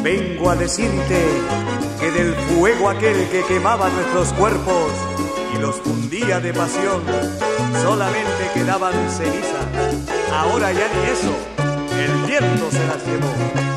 Vengo a decirte que del fuego aquel que quemaba nuestros cuerpos y los fundía de pasión, solamente quedaban cenizas. Ahora ya ni eso, el viento se las llevó.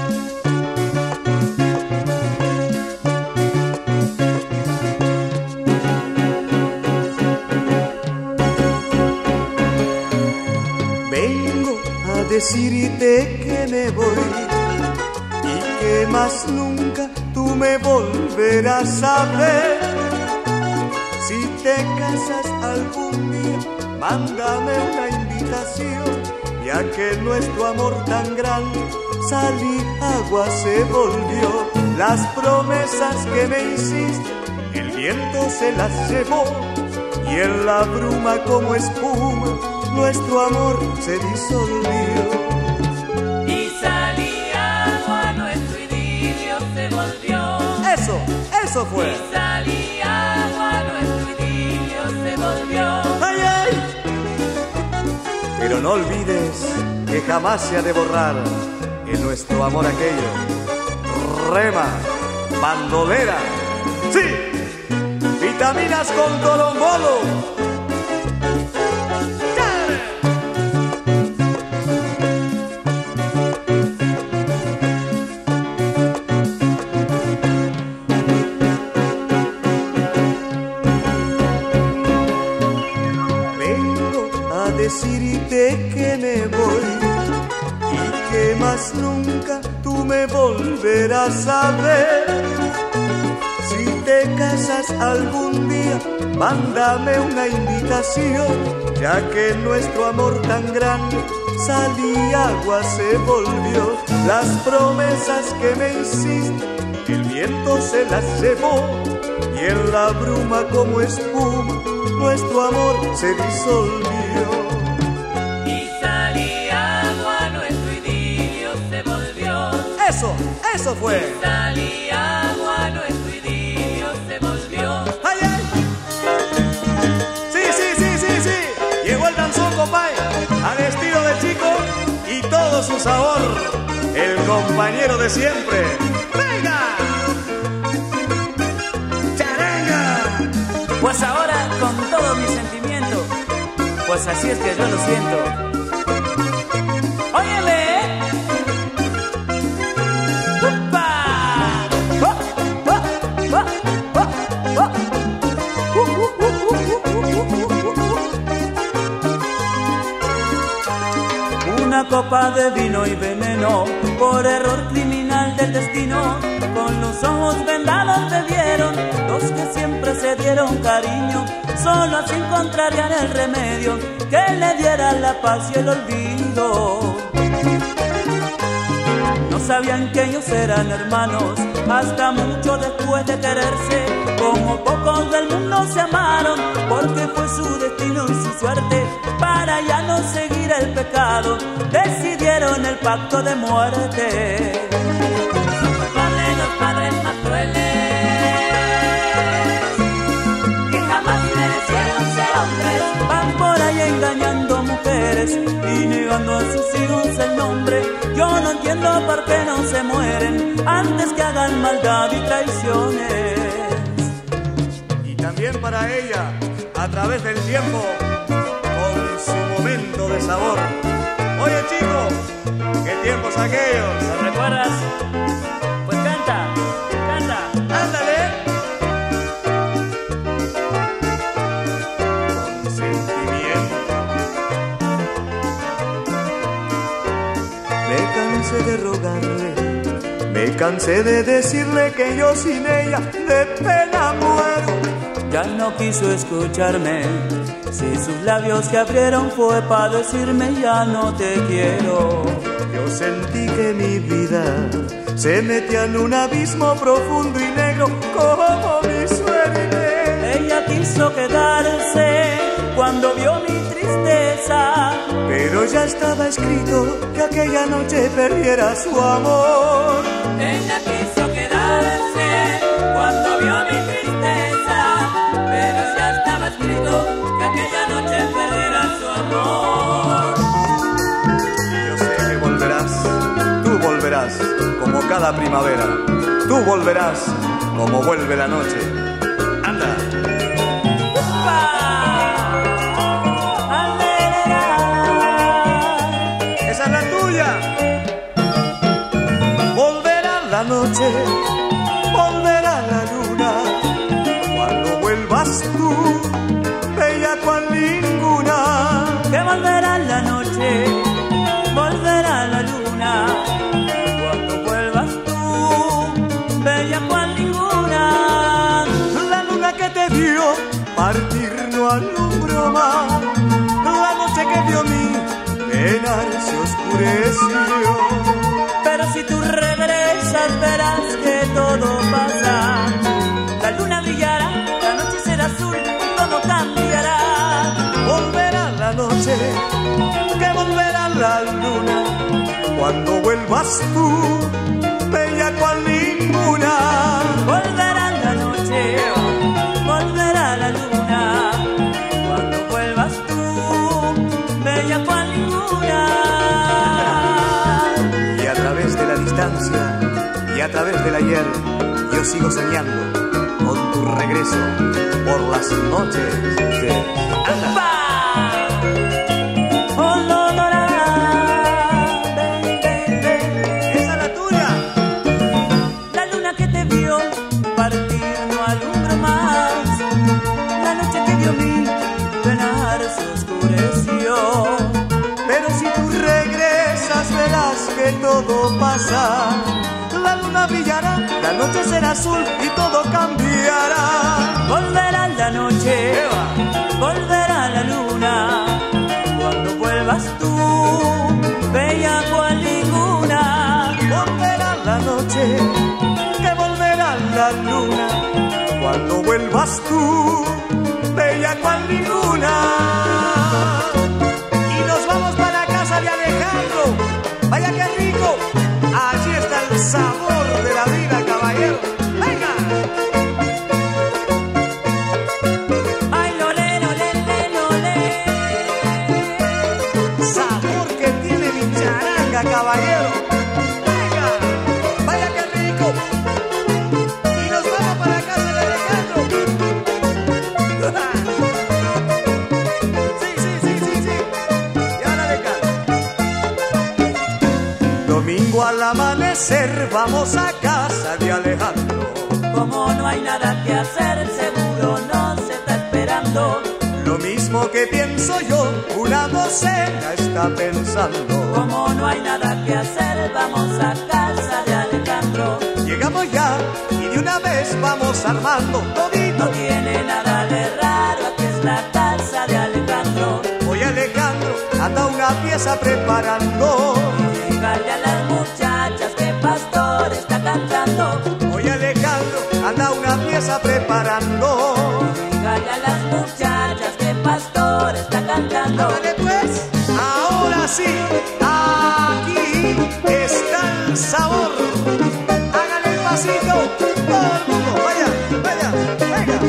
Vengo a decirte que me voy y que más nunca tú me volverás a ver. Si te casas algún día, mándame una invitación, ya que nuestro amor tan grande sal y agua se volvió. Las promesas que me hiciste, el viento se las llevó, y en la bruma como espuma nuestro amor se disolvió. Y sal y agua, nuestro idilio se volvió. Eso fue. Y sal y agua, nuestro idilio se volvió. ¡Ay, ay! Pero no olvides que jamás se ha de borrar en nuestro amor aquello. Rema, bandolera, sí, vitaminas con colombolo. Decirte que me voy y que más nunca tú me volverás a ver. Si te casas algún día, mándame una invitación, ya que nuestro amor tan grande sal y agua se volvió. Las promesas que me hiciste, el viento se las llevó, y en la bruma como espuma nuestro amor se disolvió. Eso fue. Y sal y agua, nuestro idilio se volvió. ¡Ay, ay! Sí. Llegó el danzón, compay, al estilo de Chico y todo su sabor. El compañero de siempre. ¡Venga! ¡Charanga! Pues ahora con todo mi sentimiento, pues así es que yo lo siento. ¡Óyeme! Una copa de vino y veneno, por error criminal del destino, con los ojos vendados te dieron, los que siempre se dieron cariño, solo así encontrarían el remedio que le diera la paz y el olvido. No sabían que ellos eran hermanos, hasta mucho después de quererse, como pocos del mundo se amaron, porque fue su destino y su suerte, para ya no seguir el pecado, decidieron el pacto de muerte. Padre, los padres más crueles, que jamás merecieron ser hombres, van por ahí engañando mujeres y negando a sus hijos el nombre. Yo no entiendo por qué no se mueren antes que hagan maldad y traiciones. Y también para ella, a través del tiempo, con su momento de sabor. Oye, chicos, ¿qué tiempos aquellos? ¿Te recuerdas? Pues canta. ¡Ándale! Con sentimiento. Me cansé de rogarle, me cansé de decirle que yo sin ella de pena muero. Ya no quiso escucharme, si sus labios se abrieron fue para decirme ya no te quiero. Yo sentí que mi vida se metía en un abismo profundo y negro como mi suerte. Ella quiso quedarse cuando vio mi tristeza, pero ya estaba escrito que aquella noche perdiera su amor. ella quiso quedarse cuando vio mi tristeza, pero ya estaba escrito que aquella noche perdiera su amor. Y yo sé que volverás, tú volverás, como cada cada primavera. Tú volverás como vuelve la noche. Anda. Esa es la tuya. Volverá la noche, volverá la luna. Cuando vuelvas tú, bella cual ninguna. Que volverá la noche, volverá la luna. Cuando vuelvas tú, bella cual ninguna. La luna que te vio partir no alumbró más. La noche que vio mi penar se oscureció. Pero si tú regresas verás que todo pasa. La luna brillará, la noche será azul y todo cambiará. Volverá la noche, que volverá la luna. Cuando vuelvas tú, bella cual ninguna. Volverá la noche, volverá la luna. Cuando vuelvas tú, bella cual ninguna. Y a través de la distancia y a través del ayer, yo sigo soñando con tu regreso por las noches de Anda. Esa es la tuya. La luna que te vio partir no alumbra más. La noche que vio mi penar se oscureció. Pero si tú regresas verás que todo pasa. La luna brillará, la noche será azul y todo cambiará. Volverá la noche, volverá la luna. Cuando vuelvas tú, bella cual ninguna. Volverá la noche, que volverá la luna. Cuando vuelvas tú, bella cual ninguna. Y nos vamos para casa de Alejandro. Vaya que rico. Allí está el sabor de la vida, caballero. ¡Venga! Ay, lole, lole, lole. Sabor que tiene mi charanga, caballero. ¡Venga! Vaya que rico. Y nos vamos para casa de Alejandro. Sí. Y ahora de acá. Domingo al amanecer vamos a casa de Alejandro. Como no hay nada que hacer, seguro nos está esperando. Lo mismo que pienso yo, una docena está pensando. Como no hay nada que hacer, vamos a casa de Alejandro. Llegamos ya y de una vez vamos armando todito. No tiene nada de raro, aquí es la casa de Alejandro. Oye Alejandro, anda una pieza preparando. Dígale a las muchachas que Pastor está cantando. Oye Alejandro, anda una pieza preparando. Dígale a las muchachas que Pastor está cantando. Ándale pues, ahora sí, aquí está el sabor. Háganle el pasito, todo el mundo, vaya, venga.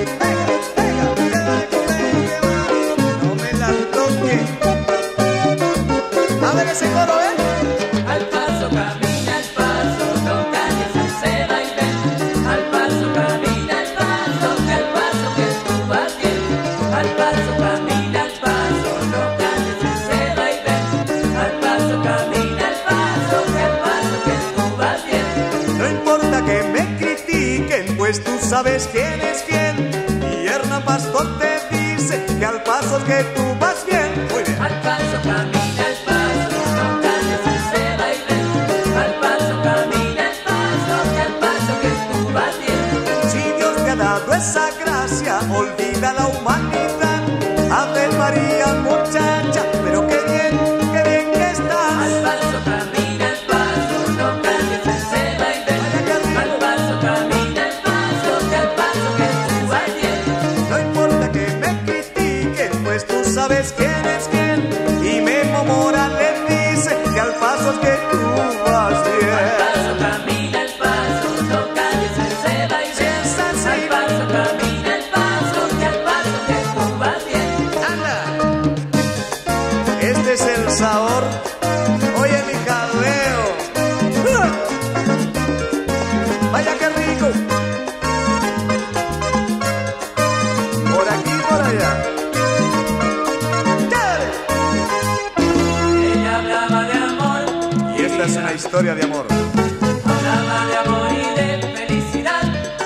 No me la toque. A ver ese coro, ¿eh? Al paso camina al paso, no calles ese vaivén. Al paso camina al paso, que al paso que tú vas bien. Al paso camina al paso, no calles ese vaivén. Al paso camina al paso, que al paso que tú vas bien. No importa que me critiquen, pues tú sabes quién es quién. Y Hernán Pastor te dice que al paso que tú vas bien. Muy bien. Al paso camina al paso, no calles ese vaivén. Al paso camina al paso, que al paso que tú vas bien. Si Dios te ha dado esa gracia, olvida la humanidad. Ave María, muchacha, pero qué bien que Al estás. paso camina al paso, no calles ese vaivén. Al paso camina al paso, que al paso que tú vas bien. No importa que me critiquen, pues tú sabes quién es quién. Y Memo Morales dice que al paso es que tú vas Al bien. paso camina al paso, no calles ese vaivén. Al paso camina al paso, que al paso que tú vas bien. Anda. Este es el sabor. Oye mi jaleo. es una historia de amor. Hablaba de amor y de felicidad,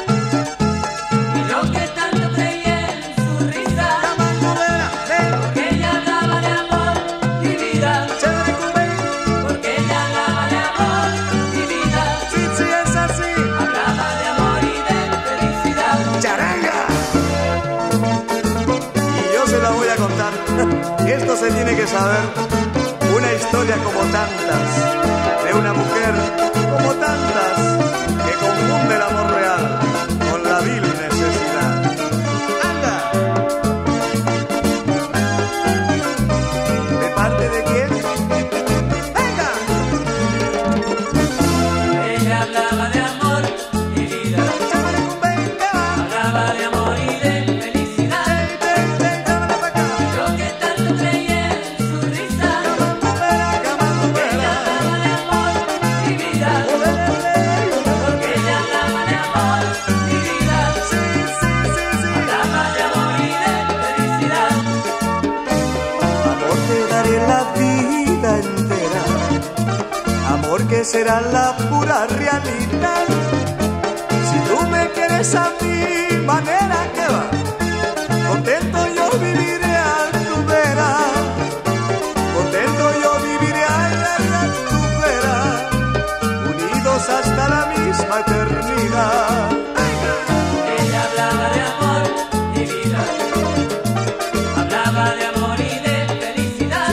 y yo que tanto creía en su risa, porque ella hablaba de amor y vida, porque ella hablaba de amor y vida. Sí, sí, es así. Hablaba de amor y de felicidad. ¡Charanga! Y yo se la voy a contar. Esto se tiene que saber. Una historia como tantas, de una mujer como tantas, que confunde el amor real con la vil necesidad. ¡Anda! ¿De parte de quién? ¡Venga! Ella hablaba de amor y vida, hablaba de amor y de felicidad, y yo que tanto creía en su risa, porque ella hablaba de amor y vida, porque ella hablaba de amor y vida, hablaba de amor y de felicidad. Amor, te daré la vida entera. Amor que será la pura realidad. Si tú me quieres a mi manera, que va, contento yo viviré a tu vera. Contento yo viviré a tu vera, unidos hasta la misma eternidad. Ella hablaba de amor y vida, hablaba de amor y de felicidad,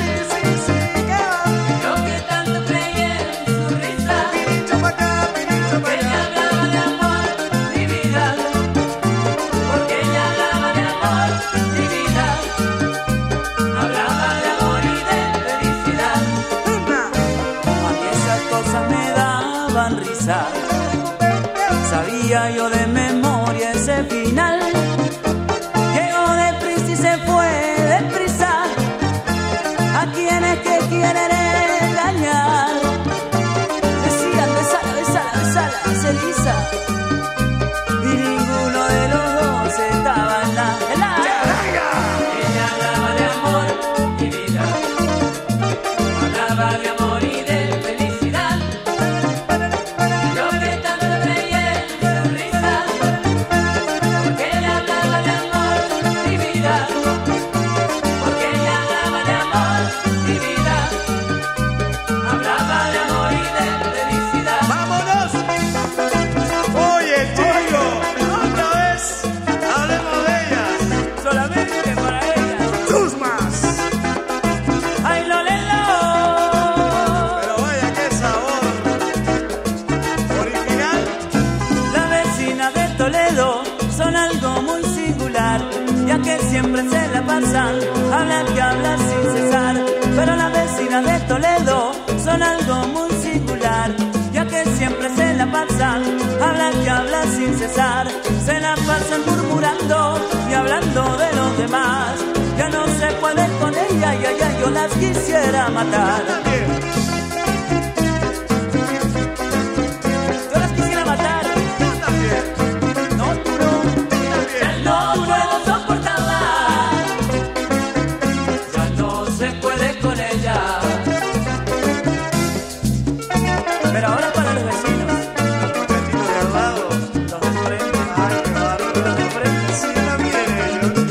yo que tanto creía en su risa, porque ella hablaba de amor y vida, porque ella hablaba de amor y vida, hablaba de amor y de felicidad. A mí esas cosas me daban risa. Sabía yo de memoria ese final. Llegó deprisa y se fue deprisa. A quienes que quieren engañar decían besala, se lisa. Y ninguno de los dos estaba en la Ella hablaba de amor y vida, hablaba de amor y de felicidad, yo que tanto creía en su risa, porque ella hablaba de amor y vida, porque ella hablaba de amor y vida, hablaba de amor y de felicidad. ¡Vámonos! Oye, chico, otra vez hablemos de ellas. solamente para ella. ¡Chusmas! ¡Ay, lolelo! Pero vaya qué sabor. Original. Las vecinas de Toledo son algo muy singular, ya que siempre se la pasan, hablan y hablan sin cesar. Pero las vecinas de Toledo son algo muy singular, ya que siempre se la pasan, hablan y hablan sin cesar. Se la pasan murmurando y hablando de los demás. Ya no se puede con ella y allá yo las quisiera matar. Yo las quisiera matar. No, tú no. Ya no puedo soportarla, ya no se puede con ella. Pero ahora para los vecinos, Vecino de al lado. los de frente, Ay, qué bárbaro. los de frente. Sí, también ellos.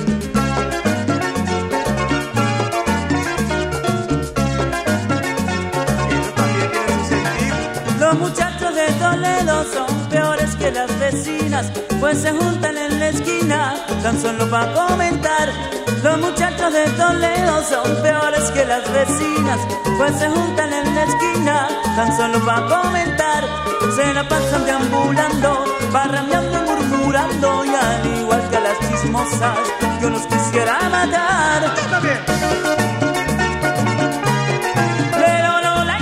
Ellos también tienen su sentir. Los muchachos de Toledo son peores que las vecinas, pues se juntan en la esquina tan solo para comentar. Los muchachos de Toledo son peores que las vecinas, pues se juntan en la esquina tan solo para comentar. Se la pasan deambulando, parrandeando y murmurando, y al igual que a las chismosas yo los quisiera matar. Yo también. Pero no la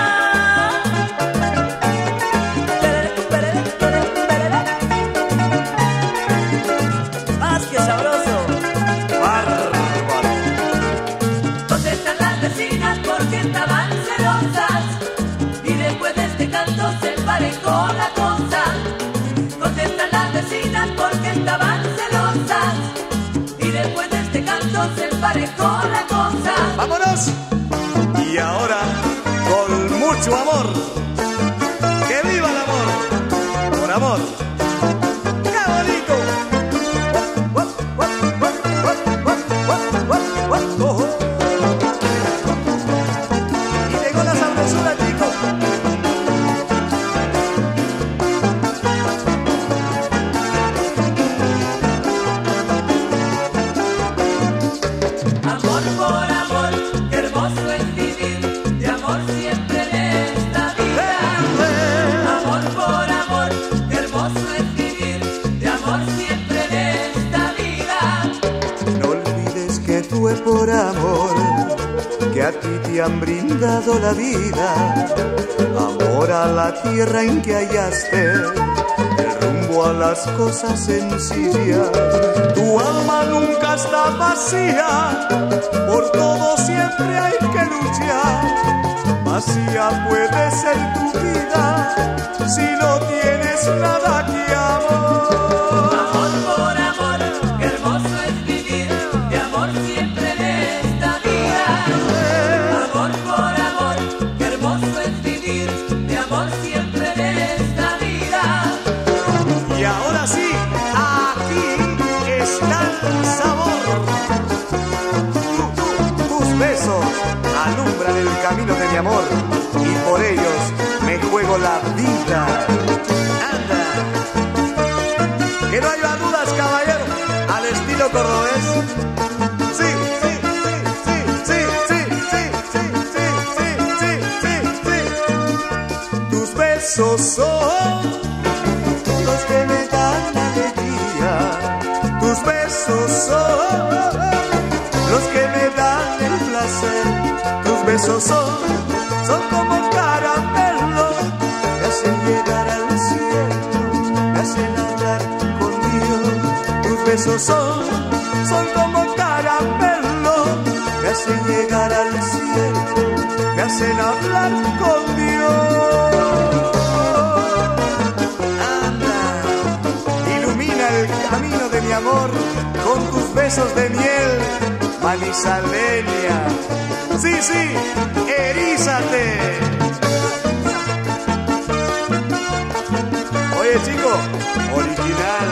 más que sabroso. Bárbaro. ¿Dónde están las vecinas? Porque estaban celosas, y después de este canto se emparejó la cosa. ¿Dónde están las vecinas? Porque estaban celosas, y después de este canto se emparejó la cosa. ¡Vámonos! Y ahora, con mucho amor, ti te han brindado la vida, amor a la tierra en que hallaste, el rumbo a las cosas sencillas. Tu alma nunca está vacía, por todo siempre hay que luchar. Vacía puede ser tu vida si no tienes nada que amar. Amor por amor, qué hermoso es vivir, de amor siempre en esta vida. Amor por amor, qué hermoso es vivir, de amor siempre en esta vida. Y ahora sí, aquí está el sabor. Tus besos alumbran el camino de mi amor y por ellos me juego la vida. Anda, que no haya dudas, caballero, al estilo cordobés. Sí, sí, sí, sí, sí, sí, sí, sí, sí, sí, sí, sí. Tus besos son los que me dan alegría. Tus besos son los que me dan el placer. Tus besos son como caramelo, me hacen llegar al cielo, me hacen hablar con Dios. Tus besos son como caramelo, me hacen llegar al cielo, me hacen hablar con Dios. Anda, ilumina el camino de mi amor con tus besos de miel, Manizaleña. Sí, sí, erízate. Oye, chico, original.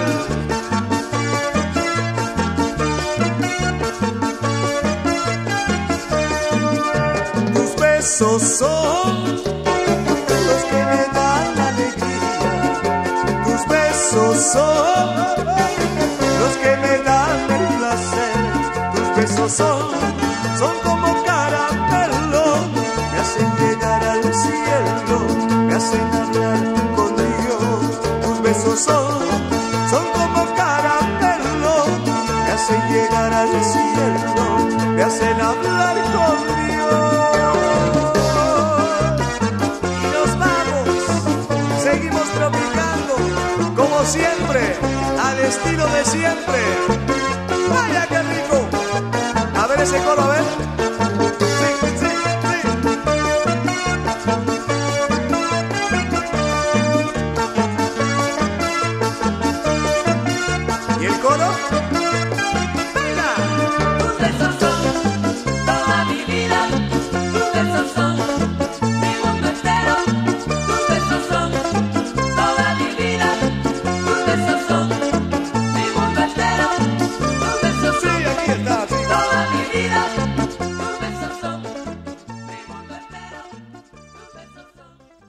Tus besos son los que me dan alegría. Tus besos son los que me dan el placer. Tus besos son como caramelo, me hacen llegar al cielo, me hacen hablar con Dios. Tus besos son como caramelo, me hacen llegar al cielo, me hacen hablar con Dios. Y nos vamos, seguimos tropicando, como siempre, al estilo de siempre. ¡Vaya qué rico! A ver ese coro, a ver. Sí, sí, sí. ¿Y el coro? ¡Venga! Tus besos son toda mi vida, tus besos son mi mundo entero. Tus besos son toda mi vida, tus besos son mi mundo entero. Tus besos son Sí, aquí está, sí. toda mi vida, tus besos son mi mundo entero. Tus besos son toda mi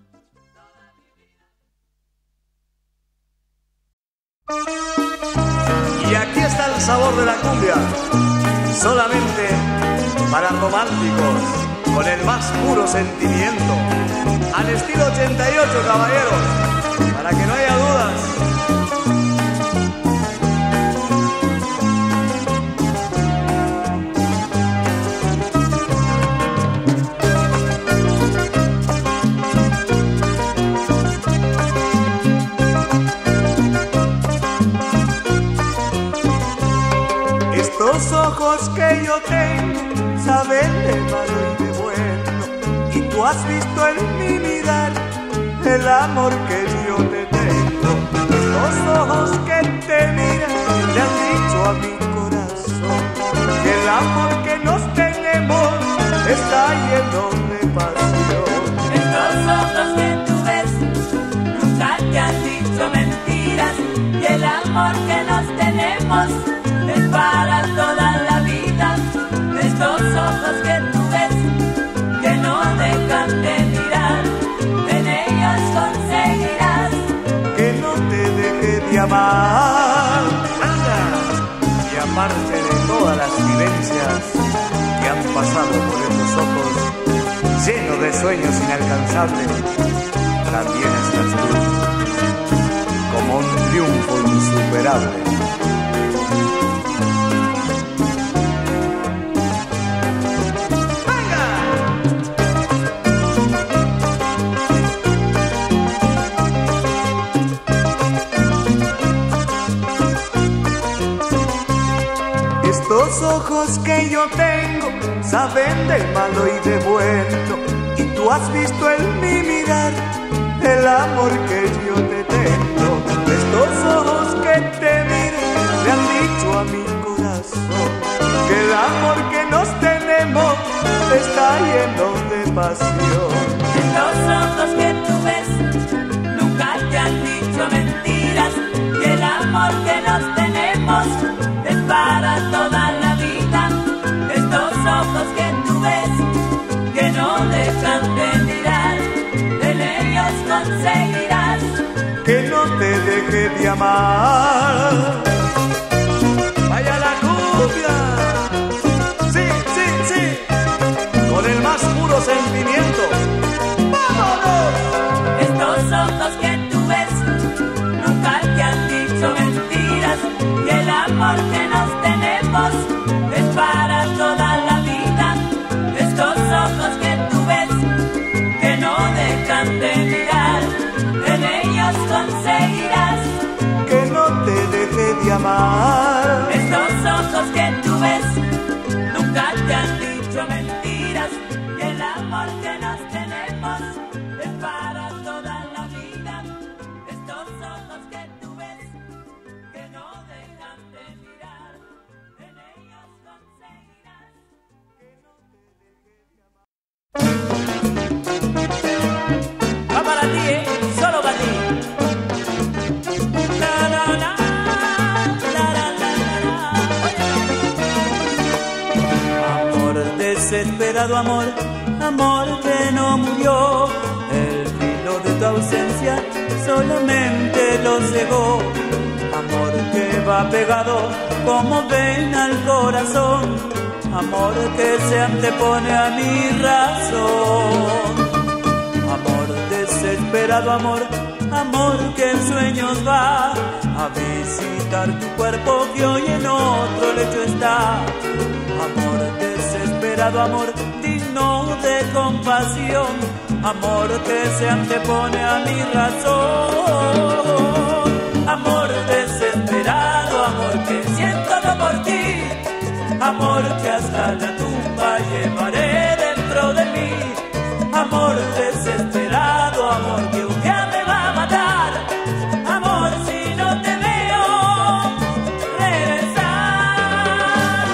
vida. Y aquí está el sabor de la cumbia, solamente para románticos, con el más puro sentimiento, al estilo 88, caballeros, para que no haya dudas. Estos ojos que yo tengo saben de malo y de bueno, y tú has visto en mi mirar el amor que yo te tengo. Estos ojos que te miran le han dicho a mi corazón que el amor que nos tenemos está lleno de pasión. Estos ojos que tú ves nunca te han dicho mentiras, y el amor que nos tenemos es para toda la vida. Estos ojos que tú ves que no dejan de mirar, en ellos conseguirás Que no te deje de amar. Anda. Y aparte de todas las vivencias que han pasado por estos ojos llenos de sueños inalcanzables, también estás tú como un triunfo insuperable. ¡Venga! ojos que yo tengo saben de malo y de bueno, y tú has visto en mi mirar el amor que yo te tengo. Estos ojos que te miran le han dicho a mi corazón que el amor que nos tenemos está lleno de pasión. Estos ojos que tú ves nunca te han dicho mentiras, que el amor que nos tenemos es para toda la vida. Estos ojos que tú ves que no dejan de mirar, en ellos conseguirás que no te deje de amar. Vaya la cumbia, sí, sí, sí, con el más puro sentimiento. ¡Vámonos! Estos ojos que tú ves nunca te han dicho mentiras, y el amor que nos tenemos es para toda la vida. Estos ojos que tú ves que no dejan de mirar, en ellos conseguirás que no te deje de amar. Estos ojos que tú ves nunca te han dicho mentiras, y el amor que nos tenemos es para toda la vida. Estos ojos que tú ves que no dejan de mirar, en ellos conseguirás que no te deje de amar. Va para ti, solo para ti. La, la, la, la, la, la, la. Amor desesperado, amor, amor que no murió. El filo de tu ausencia solamente lo cegó. Amor que va pegado como vena al corazón. Amor que se antepone a mi razón. Amor desesperado, amor, amor que en sueños va a visitar tu cuerpo que hoy en otro lecho está. Amor desesperado, amor digno de compasión. Amor que se antepone a mi razón. Amor desesperado, amor que siento todo por ti. Amor que hasta la tumba llevaré dentro de mí. Amor desesperado, amor que un día me va a matar. Amor, si no te veo regresar.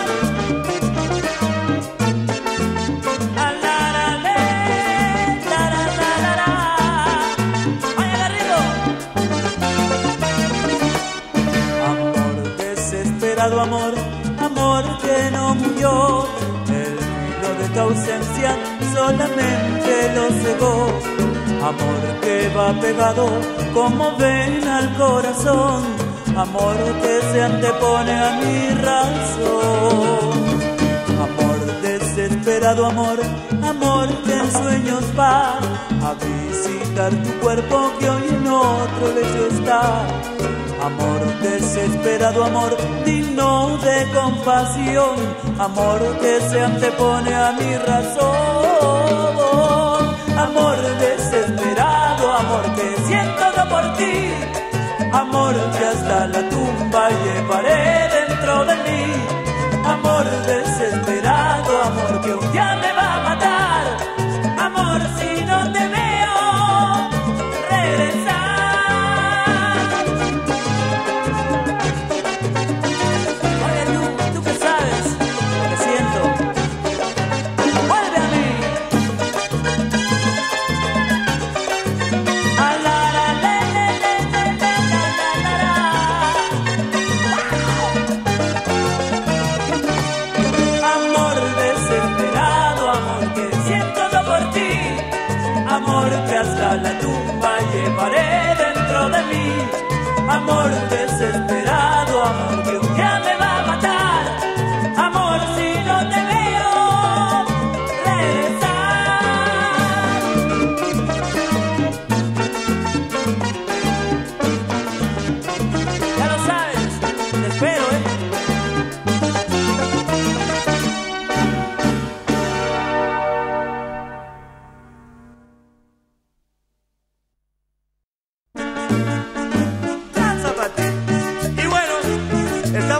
La la la la la la la la. Vaya Garrido. Amor desesperado, amor, amor que no murió. El filo de tu ausencia solamente lo cegó. Amor que va pegado como vena al corazón. Amor que se antepone a mi razón. Amor desesperado, amor, amor que en sueños va a visitar tu cuerpo que hoy en otro lecho está. Amor desesperado, amor digno de compasión. Amor que se antepone a mi razón. Amor desesperado, amor que siento todo por ti. Amor que hasta la tumba llevaré dentro de mí. Amor desesperado, amor que un día me va a matar. Amor, si no te veo regresar. Oye tú que sabes lo que siento, vuelve a mí. A la la la la la la la la la. Amor desesperado, amor que siento todo por ti. Amor que hasta la tumba llevaré dentro de mí. Amor desesperado, amor que un día me va a matar. Amor, si no te veo regresar. Ya lo sabes, te espero, Danza para ti. Y bueno,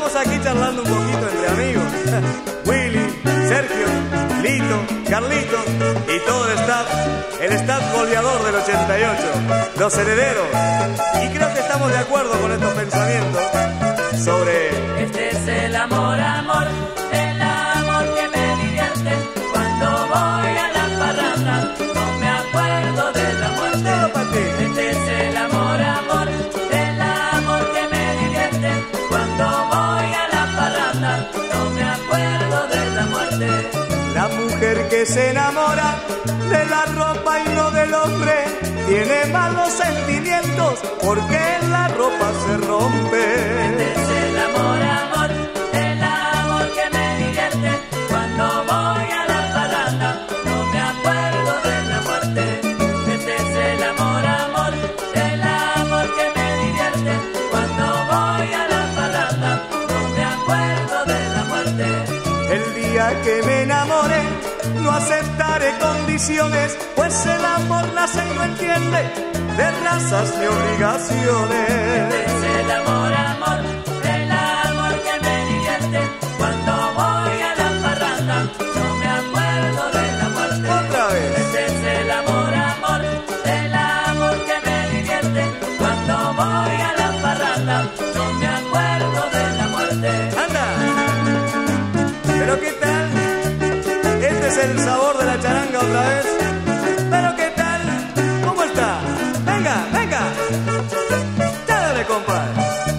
y todo el staff goleador del 88, los herederos. Y creo que estamos de acuerdo con estos pensamientos sobre... Este es el amor, amor, el amor que me divierte. Cuando voy a la parranda no me acuerdo de la muerte. Todo para ti. Este es el amor, amor, el amor que me divierte. Cuando voy a la parranda no me acuerdo de la muerte. La mujer que se enamora de la ropa y no del hombre tiene malos sentimientos porque la ropa se rompe. Este es el amor, amor, el amor que me divierte. Cuando voy a la parranda no me acuerdo de la muerte. Este es el amor, amor, el amor que me divierte. Cuando voy a la parranda no me acuerdo de la muerte. El día que me enamore no aceptaré condiciones, pues el amor nace y no entiende de razas ni obligaciones. Este es el amor, amor, el amor que me divierte. Cuando voy a la parranda no me acuerdo de la muerte. Otra vez. Este es el amor, amor, el amor que me divierte. Cuando voy a la parranda no me acuerdo de la muerte. ¡Anda! ¿Pero qué tal? Este es el sabor de la charanga otra vez. ¿Pero qué tal? ¿Cómo está? Venga, venga. Ya dale, compadre.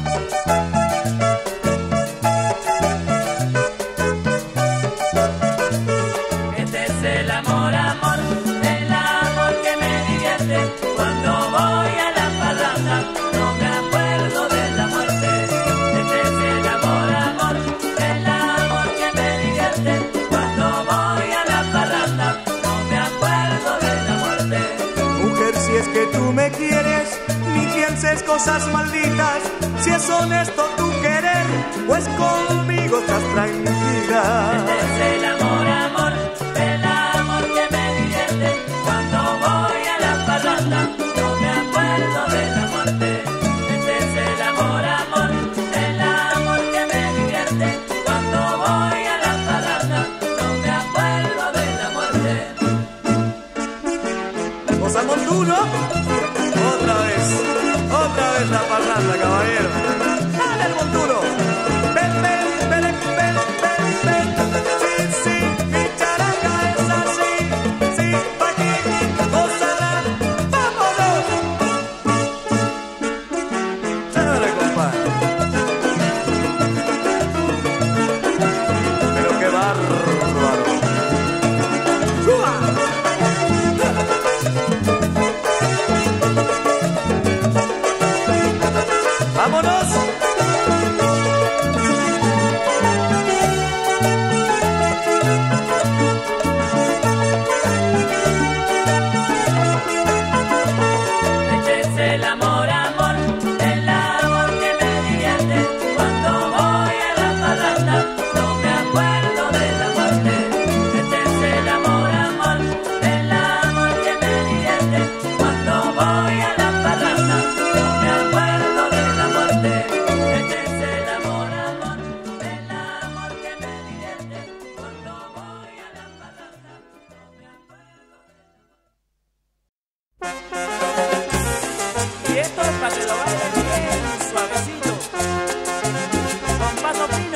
Este es el amor, amor, el amor que me divierte. Cuando voy a la parranda no me acuerdo de la muerte. Este es el amor, amor, el amor que me divierte. Cuando voy a la parranda no me acuerdo de la muerte. Mujer, si es que tú me quieres, ni pienses cosas malditas. Si es honesto tu querer, pues conmigo estás tranquila. Este es el amor, amor, el amor que me divierte. Cuando voy a la parranda no me acuerdo de la muerte. Este es el amor, amor, el amor que me divierte. Cuando voy a la parranda no me acuerdo de la muerte. ¿Gozamos tú, no? Otra vez la parranda, caballero. Dale el monturo. Ven, ven, ven, ven, ven, ven. Sí, sí, mi charanga es así. Sí, pa' aquí, gózala. ¡Vámonos! Dale, compadre. Pero qué bárbaro. ¡Suba! ¡Vámonos! Este es el amor, amor, el amor que me divierte. Cuando voy a la parranda no me acuerdo de la muerte. Este es el amor, amor, el amor que me divierte. Cuando voy a la parranda no me acuerdo de la muerte. Este es el amor, amor, el amor que me divierte. Cuando voy a la parranda no me acuerdo. Y esto es para que lo bailen bien, suavecito, con paso fino.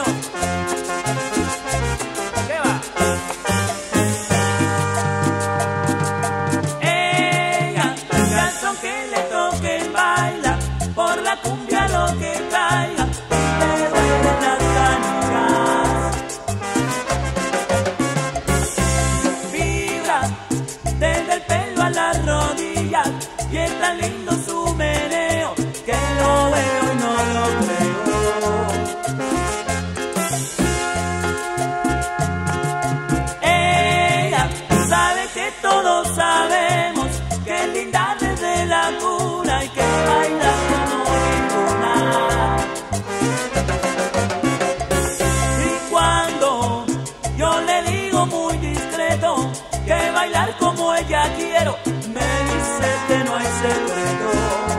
¿Qué va? Ella, canción que le toque, baila, por la cumbia lo que traiga, le duelen las canicas. Vibra desde el pelo a las rodillas, y es tan lindo su meneo que lo veo y no lo creo. Ella sabe que todos sabemos que es linda desde la cuna y que baila como ninguna. Y cuando yo le digo muy discreto que bailar como ella quiero, me dice que no hay secreto.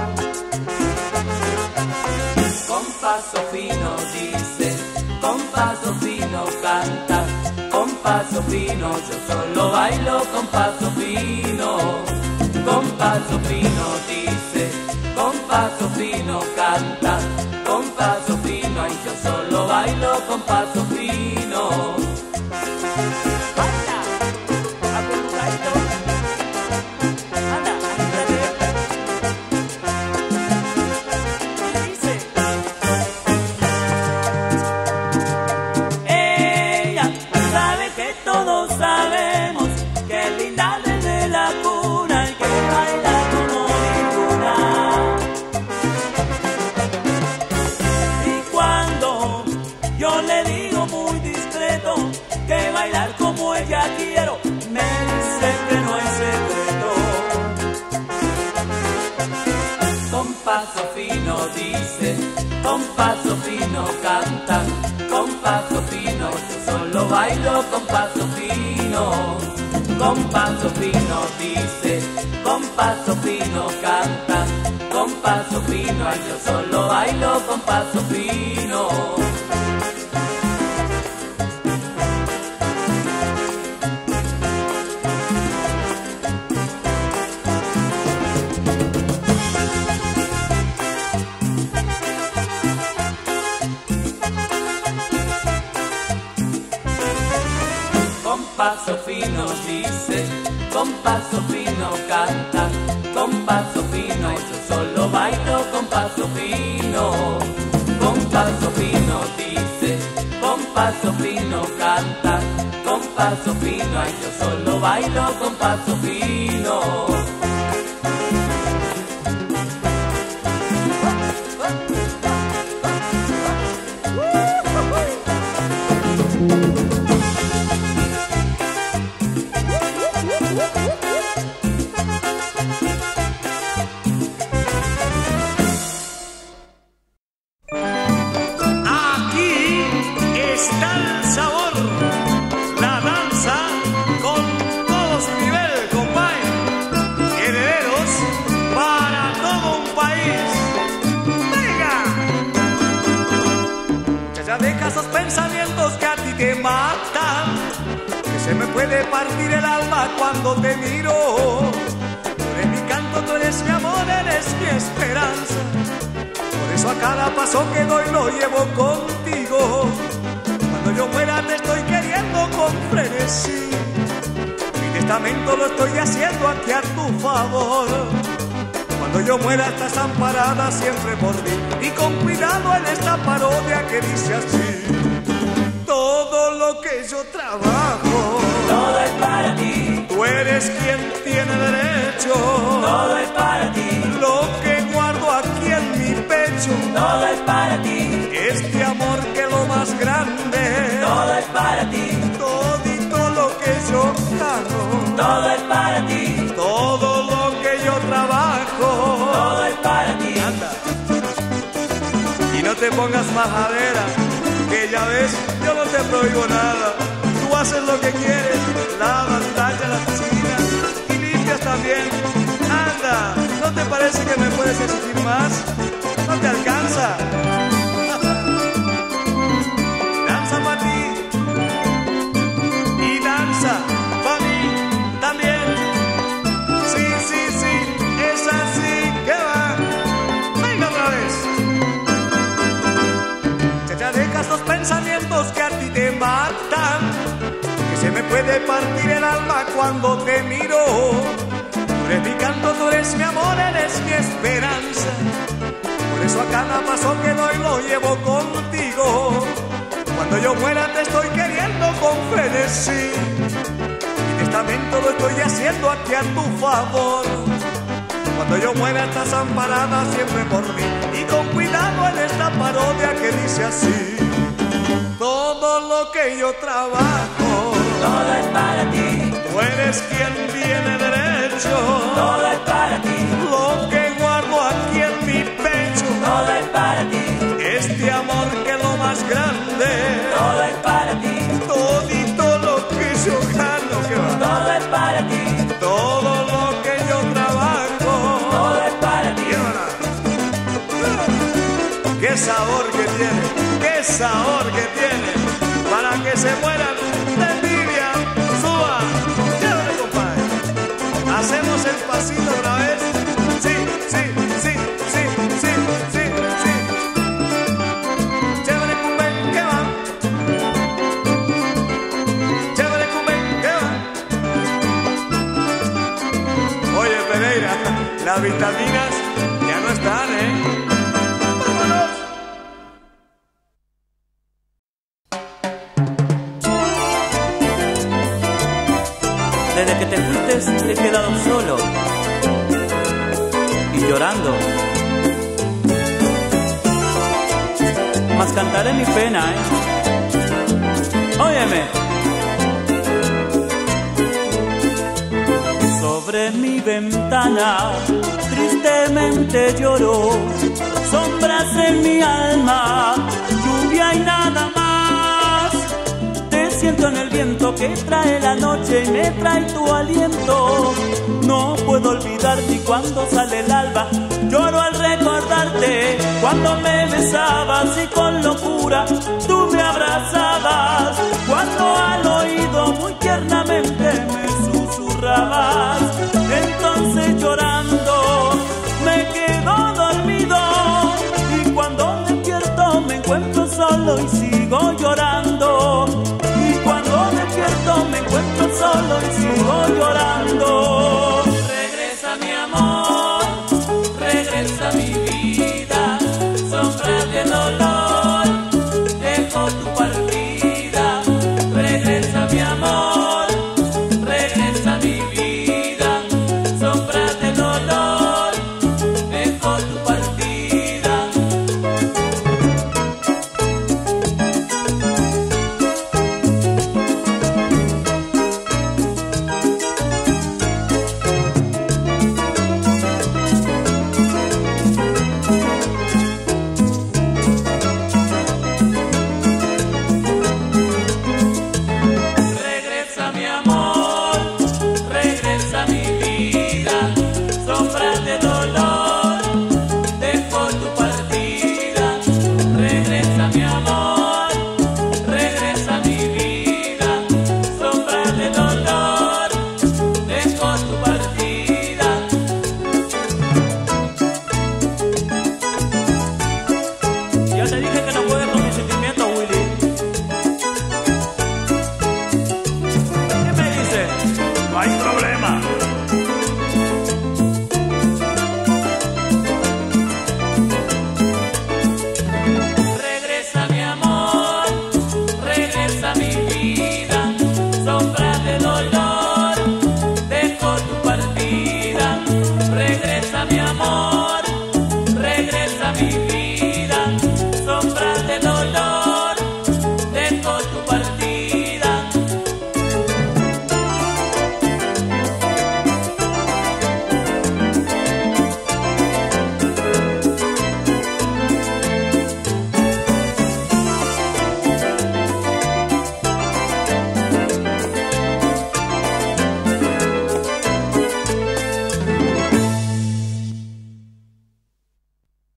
Con paso fino dice, con paso fino canta, con paso fino, yo solo bailo con paso fino. Con paso fino dice, con paso fino canta, con paso fino, y yo solo bailo con paso fino. ¡Baila! ¡Acurrucadito! ¡Anda, ayúdate! ¿Qué dice? Ella sabe que todos sabemos que es linda desde la cuna y que baila como ninguna. Y cuando yo le digo muy discreto que bailar como ella quiero, me dice que no hay secreto. Con paso fino dice, con paso fino canta, con paso fino, yo solo bailo con paso fino. Con paso fino dice, con paso fino canta, con paso fino, yo solo bailo con paso fino. Con paso fino dice, con paso fino canta, con paso fino, yo solo bailo con paso fino. Con paso fino dice, con paso fino canta, con paso fino, yo solo bailo con paso fino. Se me puede partir el alma cuando te miro. Tú eres mi canto, tú eres mi amor, eres mi esperanza. Por eso a cada paso que doy lo llevo contigo. Cuando yo muera te estoy queriendo con frenesí. Mi testamento lo estoy haciendo aquí a tu favor. Cuando yo muera estás amparada siempre por mí. Y con cuidado en esta parodia que dice así: todo lo que yo trabajo, todo es para ti. Tú eres quien tiene derecho. Todo es para ti. Lo que guardo aquí en mi pecho, todo es para ti. Este amor que lo más grande, todo es para ti. Todito lo que yo gano, todo es para ti. Todo lo que yo trabajo, todo es para ti. Anda. Y no te pongas majadera, que ya ves, yo no te prohíbo nada. Tú haces lo que quieres, lavas, tallas las cocinas y limpias también. Anda, ¿no te parece que me puedes exigir más? No te alcanza. Danza para ti y danza para mí también. Sí, sí, sí, es así que va. Venga otra vez. Ya dejas los pensamientos que a ti te matan, que se me puede partir el alma cuando te miro. Tú eres mi canto, tú eres mi amor, eres mi esperanza. Por eso a cada paso que doy lo llevo contigo. Cuando yo muera te estoy queriendo con frenesí. Mi testamento lo estoy haciendo aquí a tu favor. Cuando yo muera estás amparada siempre por mí. Y con cuidado en esta parodia que dice así: todo lo que yo trabajo, todo es para ti. Tú eres quien tiene derecho. Todo es para ti. Lo que guardo aquí en mi pecho, todo es para ti. Este amor que es lo más grande, todo es para ti. Todito lo que yo gano, que va. Todo es para ti. Todo lo que yo trabajo, todo es para ti. Qué sabor que tiene, qué sabor que tiene, para que se mueran de envidia. las vitaminas ya no están, ¡Vámonos! Desde que te fuiste he quedado solo y llorando, mas cantaré mi pena, Óyeme. Sobre mi ventana tristemente lloro, sombras en mi alma, lluvia y nada más. Te siento en el viento que trae la noche y me trae tu aliento. No puedo olvidarte y cuando sale el alba lloro al recordarte. Cuando me besabas y con locura tú me abrazabas.